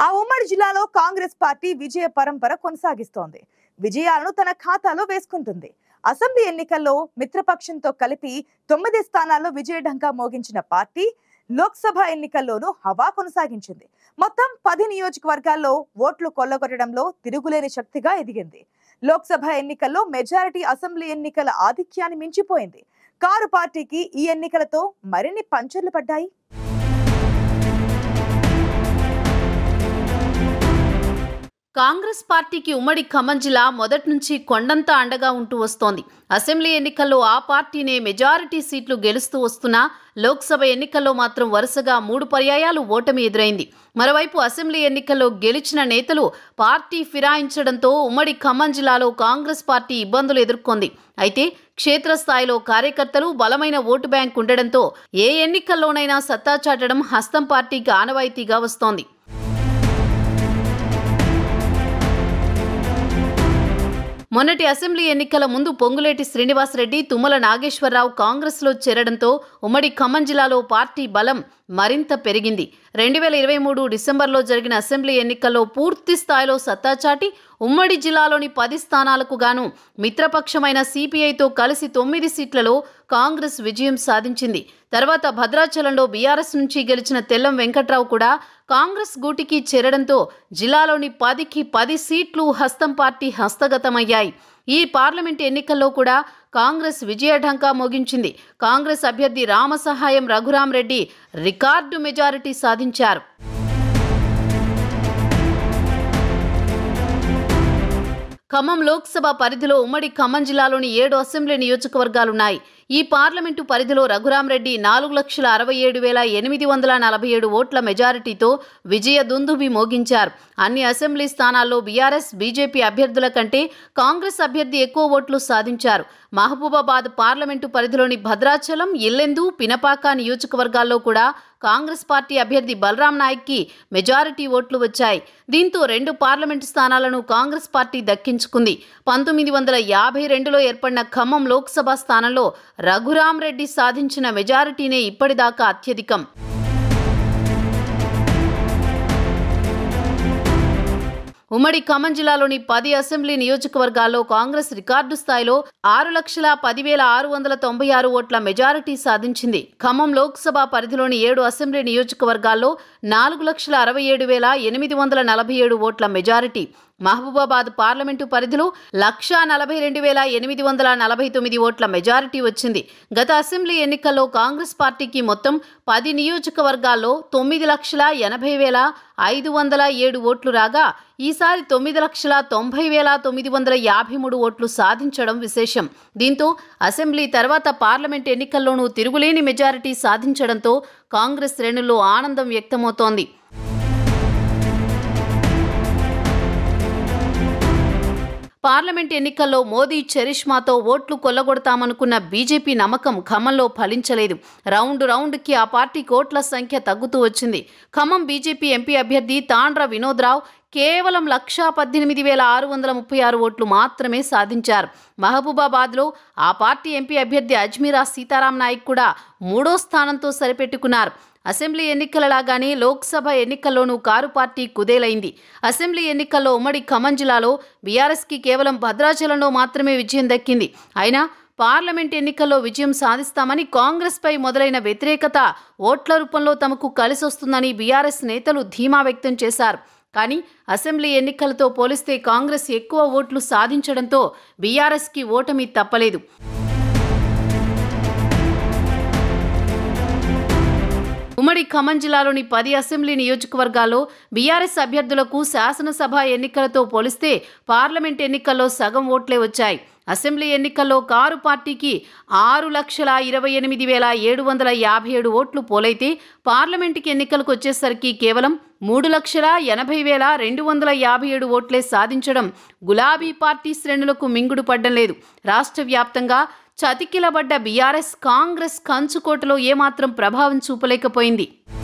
ఆ ఉమ్మడి జిల్లాలో కాంగ్రెస్ పార్టీ విజయ పరంపర కొనసాగిస్తోంది. విజయాలను తన ఖాతాలో వేసుకుంటుంది. అసెంబ్లీ ఎన్నికల్లో మిత్రపక్షంతో కలిపి 9 స్థానాల్లో విజయ ఢంకా మోగించిన పార్టీ లోక్సభ ఎన్నికల్లోనూ హవా కొనసాగించింది. మొత్తం 10 నియోజకవర్గాల్లో ఓట్లు కొల్లగొట్టడంలో తిరుగులేని శక్తిగా ఎదిగింది. లోక్సభ ఎన్నికల్లో మెజారిటీ అసెంబ్లీ ఎన్నికల ఆధిక్యాన్ని మించిపోయింది. కారు పార్టీకి ఈ ఎన్నికలతో మరిన్ని పంచర్లు పడ్డాయి. కాంగ్రెస్ పార్టీకి ఉమ్మడి ఖమ్మం జిల్లా మొదటి నుంచి కొండంత అండగా ఉంటూ వస్తోంది. అసెంబ్లీ ఎన్నికల్లో ఆ పార్టీనే మెజారిటీ సీట్లు గెలుస్తూ వస్తున్నా లోక్సభ ఎన్నికల్లో మాత్రం వరుసగా 3 పర్యాయాలు ఓటమి ఎదురైంది. మరోవైపు అసెంబ్లీ ఎన్నికల్లో గెలిచిన నేతలు పార్టీ ఫిరాయించడంతో ఉమ్మడి ఖమ్మం జిల్లాలో కాంగ్రెస్ పార్టీ ఇబ్బందులు ఎదుర్కొంది. అయితే క్షేత్రస్థాయిలో కార్యకర్తలు బలమైన ఓటు బ్యాంక్ ఉండడంతో ఏ ఎన్నికల్లోనైనా సత్తా చాటడం హస్తం పార్టీకి ఆనవాయితీగా వస్తోంది. మొన్నటి అసెంబ్లీ ఎన్నికల ముందు పొంగులేటి శ్రీనివాసరెడ్డి, తుమ్మల నాగేశ్వరరావు కాంగ్రెస్లో చేరడంతో ఉమ్మడి ఖమ్మం జిల్లాలో పార్టీ బలం మరింత పెరిగింది. 2023 డిసెంబర్లో జరిగిన అసెంబ్లీ ఎన్నికల్లో పూర్తి స్థాయిలో సత్తాచాటి ఉమ్మడి జిల్లాలోని 10 స్థానాలకు గాను మిత్రపక్షమైన సిపిఐతో కలిసి 9 సీట్లలో కాంగ్రెస్ విజయం సాధించింది. తర్వాత భద్రాచలంలో బీఆర్ఎస్ నుంచి గెలిచిన తెల్లం వెంకట్రావు కూడా కాంగ్రెస్ గూటికి చేరడంతో జిల్లాలోని 10కి 10 సీట్లు హస్తం పార్టీ హస్తగతమయ్యాయి. ఈ పార్లమెంట్ ఎన్నికల్లో కూడా కాంగ్రెస్ విజయ ఢంకా మోగించింది. కాంగ్రెస్ అభ్యర్థి రామసహాయం రఘురాం రెడ్డి రికార్డు మెజారిటీ సాధించారు. ఖమ్మం లోక్సభ పరిధిలో ఉమ్మడి ఖమ్మం జిల్లాలోని 7 అసెంబ్లీ నియోజకవర్గాలున్నాయి. ఈ పార్లమెంటు పరిధిలో రఘురాం రెడ్డి 4,67,847 ఓట్ల మెజారిటీతో విజయ దుందుబి మోగించారు. అన్ని అసెంబ్లీ స్థానాల్లో బీఆర్ఎస్, బీజేపీ అభ్యర్థుల కంటే కాంగ్రెస్ అభ్యర్థి ఎక్కువ ఓట్లు సాధించారు. మహబూబాబాద్ పార్లమెంటు పరిధిలోని భద్రాచలం, ఇల్లెందు, పినపాక నియోజకవర్గాల్లో కూడా కాంగ్రెస్ పార్టీ అభ్యర్థి బలరాం నాయక్కి మెజారిటీ ఓట్లు వచ్చాయి. దీంతో 2 పార్లమెంటు స్థానాలను కాంగ్రెస్ పార్టీ దక్కించుకుంది. 1952లో ఏర్పడిన ఖమ్మం లోక్సభ స్థానంలో రఘురాం రెడ్డి సాధించిన మెజారిటీనే ఇప్పటిదాకా అత్యధికం. ఉమ్మడి ఖమ్మం జిల్లాలోని 10 అసెంబ్లీ నియోజకవర్గాల్లో కాంగ్రెస్ రికార్డు స్థాయిలో 6,10,696 ఓట్ల మెజారిటీ సాధించింది. ఖమ్మం లోక్సభ పరిధిలోని 7 అసెంబ్లీ నియోజకవర్గాల్లో 4,67,847 ఓట్ల మెజారిటీ, మహబూబాబాద్ పార్లమెంటు పరిధిలో 1,42,849 ఓట్ల మెజారిటీ వచ్చింది. గత అసెంబ్లీ ఎన్నికల్లో కాంగ్రెస్ పార్టీకి మొత్తం 10 నియోజకవర్గాల్లో 9,80,507 ఓట్లు రాగా ఈసారి 9,90,953 ఓట్లు సాధించడం విశేషం. దీంతో అసెంబ్లీ తర్వాత పార్లమెంట్ ఎన్నికల్లోనూ తిరుగులేని మెజారిటీ సాధించడంతో కాంగ్రెస్ శ్రేణుల్లో ఆనందం వ్యక్తమవుతోంది. పార్లమెంట్ ఎన్నికల్లో మోదీ చరిష్మాతో ఓట్లు కొల్లగొడతామనుకున్న బీజేపీ నమ్మకం ఖమ్మంలో ఫలించలేదు. రౌండ్కి ఆ పార్టీ ఓట్ల సంఖ్య తగ్గుతూ వచ్చింది. ఖమ్మం బీజేపీ ఎంపీ అభ్యర్థి తాండ్ర వినోద్రావు కేవలం 1,18,636 ఓట్లు మాత్రమే సాధించారు. మహబూబాబాద్లో ఆ పార్టీ ఎంపీ అభ్యర్థి అజ్మీరా సీతారాం నాయక్ కూడా 3వ స్థానంతో సరిపెట్టుకున్నారు. అసెంబ్లీ ఎన్నికలలాగానే లోక్సభ ఎన్నికల్లోనూ కారు పార్టీ కుదేలైంది. అసెంబ్లీ ఎన్నికల్లో ఉమ్మడి ఖమ్మం జిల్లాలో బీఆర్ఎస్కి కేవలం భద్రాచలంలో మాత్రమే విజయం దక్కింది. అయినా పార్లమెంట్ ఎన్నికల్లో విజయం సాధిస్తామని కాంగ్రెస్పై మొదలైన వ్యతిరేకత ఓట్ల రూపంలో తమకు కలిసొస్తుందని బీఆర్ఎస్ నేతలు ధీమా వ్యక్తం చేశారు. కానీ అసెంబ్లీ ఎన్నికలతో పోలిస్తే కాంగ్రెస్ ఎక్కువ ఓట్లు సాధించడంతో బీఆర్ఎస్కి ఓటమి తప్పలేదు. ఉమ్మడి ఖమ్మం జిల్లాలోని 10 అసెంబ్లీ నియోజకవర్గాల్లో బీఆర్ఎస్ అభ్యర్థులకు శాసనసభ ఎన్నికలతో పోలిస్తే పార్లమెంట్ ఎన్నికల్లో సగం ఓట్లే వచ్చాయి. అసెంబ్లీ ఎన్నికల్లో కారు పార్టీకి 6,28,757 ఓట్లు పోలైతే పార్లమెంటుకి ఎన్నికలకు వచ్చేసరికి కేవలం 3,80,257 ఓట్లే సాధించడం గులాబీ పార్టీ శ్రేణులకు మింగుడు పడ్డం లేదు. రాష్ట్ర వ్యాప్తంగా చతికిలబడ్డ బీఆర్ఎస్ కాంగ్రెస్ కంచుకోటలో ఏమాత్రం ప్రభావం చూపలేకపోయింది.